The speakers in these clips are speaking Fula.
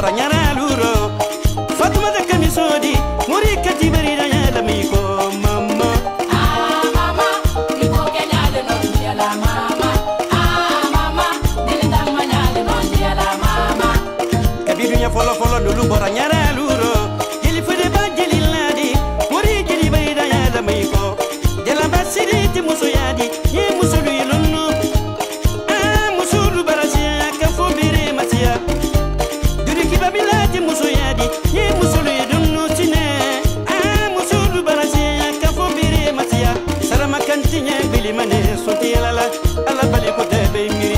bara nyara luro Fatuma da kamisodi muri kati bari da ya lamiko mama mama iko kenyale no dia la mama mama dile damma nyale no dia la mama kabiru nya folo folo ndulu bara nyara luro jeli fede ba jeli ladi muri jeli bari da ya lamiko jela basiri ti muso yadi ye muso lunu musulu barasia ka fo bere matia duri ki babilati muso yadi ye muso lunu tine musulu barasia ka fo bere matia sarama kantinya bili mane soti lala ala bali ko debe miri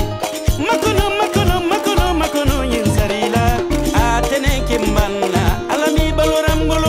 makono yin sarila atene kimbanna ala mi balorambolo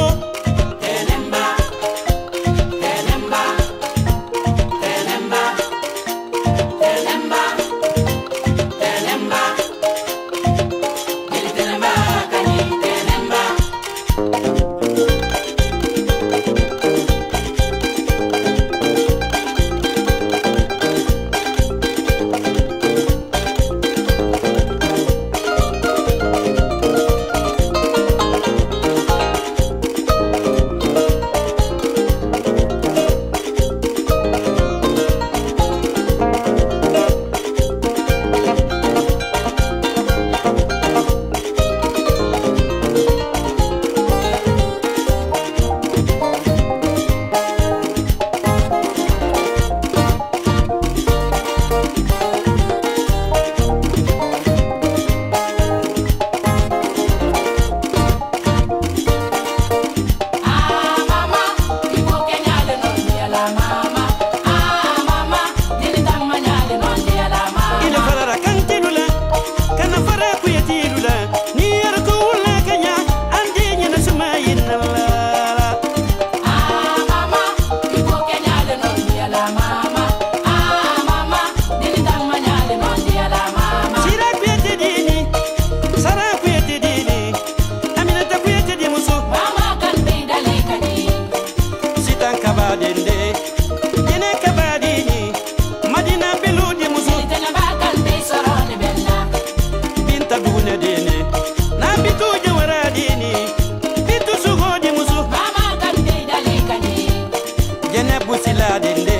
Busila dende